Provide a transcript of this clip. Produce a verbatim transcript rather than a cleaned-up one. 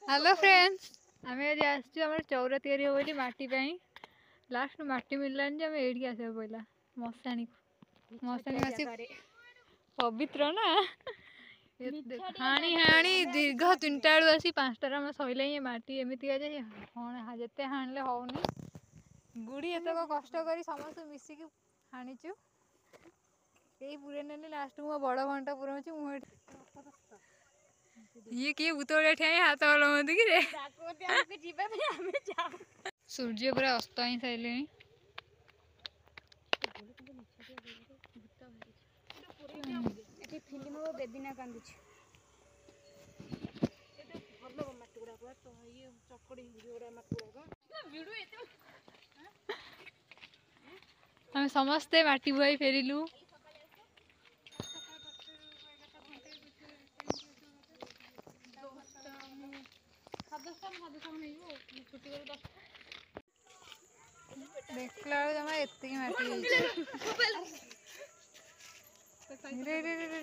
hello friends आम आज आम चौरा तैयारी हो बोली माटी लास्ट माटी मिललानी जे आम एड़ी आस पड़ा मशाणी मशाणी पवित्र ना हाणी हाणी दीर्घ तीन टा बेलू आसी पाँचटार आम सैले ही माटी एमती जिते हाणिले होनी गुड़ी एत कष्ट कर समस्त मिसिकी हाणीचु यही पूरे ना लास्ट मो बड़ घंटा पुराऊँ मुझे ये किए भूत बड़िया ठिया हाथ हलाउँ कि सूर्य पूरा अस्त ही सारे आम समस्ते माटी बुआई फेरिलु देखला जमा एति माटी